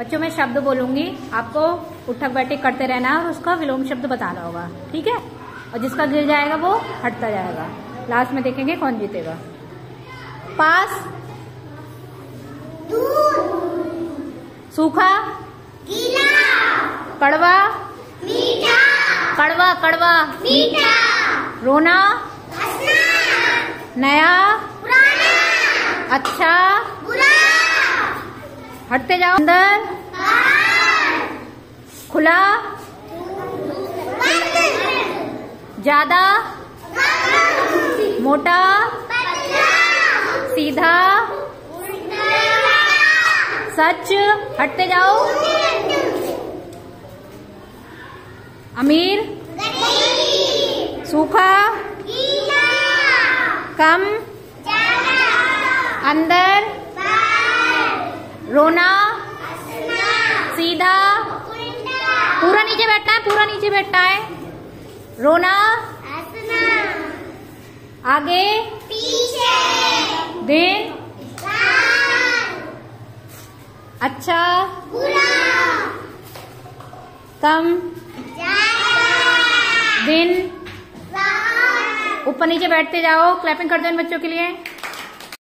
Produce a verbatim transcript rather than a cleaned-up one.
बच्चों मैं शब्द बोलूंगी, आपको उठक बैठक करते रहना है और उसका विलोम शब्द बताना होगा, ठीक है। और जिसका गिर जाएगा वो हटता जाएगा। लास्ट में देखेंगे कौन जीतेगा। पास, सूखा, गीला, कड़वा, मीठा, कड़वा कड़वा, मीठा, रोना, हंसना, नया, पुराना, अच्छा, बुरा, हटते जाओ। अंदर, बाहर, खुला, बंद, ज्यादा, कम, मोटा, पतला, सीधा, उल्टा, सच, हटते जाओ। अमीर, गरीब, सूखा, गीला, कम, ज्यादा, अंदर, बाहर, रोना, हंसना, सीधा, उल्टा, पूरा नीचे बैठना है, पूरा नीचे बैठना है। रोना, हंसना, आगे, पीछे, दिन, रात, अच्छा, बुरा, कम, ज्यादा, दिन, रात। ऊपर नीचे बैठते जाओ। क्लैपिंग कर दो इन बच्चों के लिए।